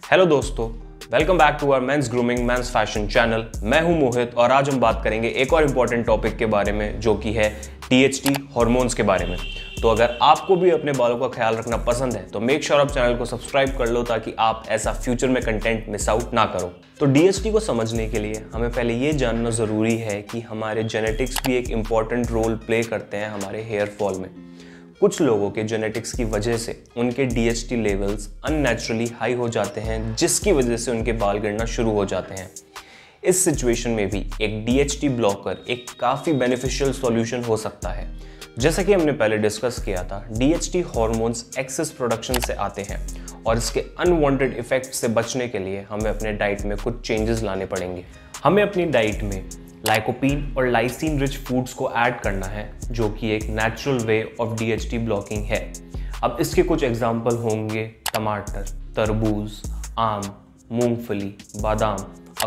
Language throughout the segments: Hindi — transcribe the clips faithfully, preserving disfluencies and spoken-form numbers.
हेलो दोस्तों, welcome back to our men's grooming men's fashion channel. मैं हूं मोहित और आज हम बात करेंगे एक और इम्पॉर्टेंट टॉपिक के बारे में जो कि है डी एच टी हार्मोन्स के बारे में। तो अगर आपको भी अपने बालों का ख्याल रखना पसंद है तो मेक श्योर आप चैनल को सब्सक्राइब कर लो ताकि आप ऐसा फ्यूचर में कंटेंट मिस आउट ना करो। तो डी एच टी को समझने के लिए हमें पहले ये जानना ज़रूरी है कि हमारे जेनेटिक्स भी एक इम्पॉर्टेंट रोल प्ले करते हैं हमारे हेयर फॉल में। कुछ लोगों के जेनेटिक्स की वजह से उनके D H T levels unnaturally high हो जाते हैं, जिसकी वजह से उनके बाल गिरना शुरू हो जाते हैं। इस सिचुएशन में भी एक डी एच टी ब्लॉकर एक काफ़ी बेनिफिशियल सॉल्यूशन हो सकता है। जैसा कि हमने पहले डिस्कस किया था, D H T hormones excess production से आते हैं और इसके अनवांटेड इफेक्ट से बचने के लिए हमें अपने डाइट में कुछ चेंजेस लाने पड़ेंगे। हमें अपनी डाइट में लाइकोपीन और लाइसिन रिच फूड्स को ऐड करना है, जो कि एक natural way of D H T blocking है। अब इसके कुछ एग्जाम्पल होंगे टमाटर, तरबूज, आम, मूंगफली, बादाम,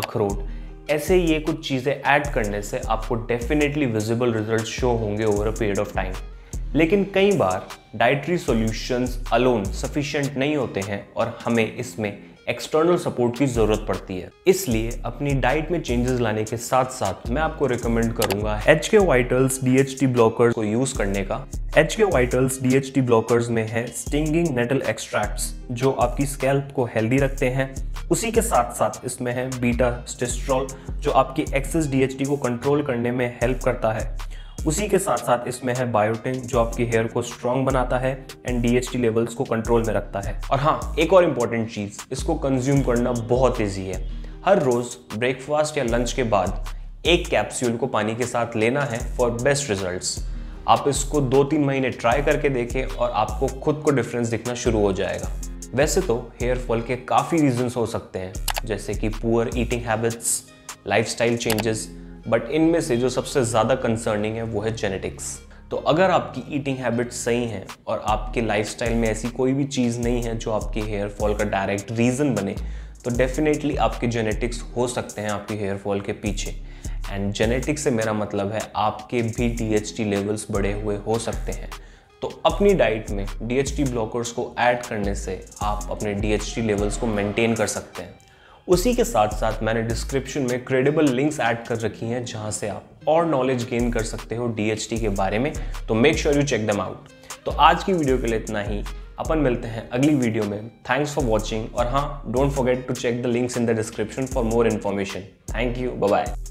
अखरोट। ऐसे ये कुछ चीज़ें ऐड करने से आपको डेफिनेटली विजिबल रिजल्ट शो होंगे over a period of time. लेकिन कई बार डाइटरी सॉल्यूशंस अलोन सफिशिएंट नहीं होते हैं और हमें इसमें एक्सटर्नल सपोर्ट की ज़रूरत पड़ती है। इसलिए अपनी डाइट में चेंजेस लाने के साथ साथ मैं आपको रिकमेंड करूंगा H K vitals D H T blockers को यूज़ करने का। H K vitals D H T blockers में है स्टिंगिंग नेटल एक्सट्रैक्ट्स, जो आपकी स्कैल्प को हेल्दी रखते हैं। उसी के साथ साथ इसमें है बीटा स्टेस्ट्रॉल, जो आपकी एक्सेस डी एच टी को कंट्रोल करने में हेल्प करता है। उसी के साथ साथ इसमें है बायोटिन, जो आपकी हेयर को स्ट्रॉन्ग बनाता है and D H T levels को कंट्रोल में रखता है। और हाँ, एक और इम्पॉर्टेंट चीज़, इसको कंज्यूम करना बहुत ईजी है। हर रोज़ ब्रेकफास्ट या लंच के बाद एक कैप्सूल को पानी के साथ लेना है फॉर बेस्ट रिजल्ट्स। आप इसको दो तीन महीने ट्राई करके देखें और आपको खुद को डिफरेंस दिखना शुरू हो जाएगा। वैसे तो हेयर फॉल के काफ़ी रीजंस हो सकते हैं, जैसे कि poor eating habits, lifestyle changes, but इनमें से जो सबसे ज़्यादा कंसर्निंग है वो है जेनेटिक्स। तो अगर आपकी ईटिंग हैबिट्स सही हैं और आपके लाइफस्टाइल में ऐसी कोई भी चीज़ नहीं है जो आपके हेयर फॉल का डायरेक्ट रीज़न बने, तो डेफिनेटली आपके जेनेटिक्स हो सकते हैं आपके हेयर फॉल के पीछे। एंड जेनेटिक्स से मेरा मतलब है आपके भी डी एच टी लेवल्स बढ़े हुए हो सकते हैं। तो अपनी डाइट में डी एच टी ब्लॉकर्स को ऐड करने से आप अपने डी एच टी लेवल्स को मेंटेन कर सकते हैं। उसी के साथ साथ मैंने डिस्क्रिप्शन में क्रेडिबल लिंक्स ऐड कर रखी हैं जहां से आप और नॉलेज गेन कर सकते हो डी एच टी के बारे में। तो make sure you check them out. तो आज की वीडियो के लिए इतना ही। अपन मिलते हैं अगली वीडियो में। थैंक्स फॉर वॉचिंग और हाँ, don't forget to check the links in the description for more information. Thank you, bye bye.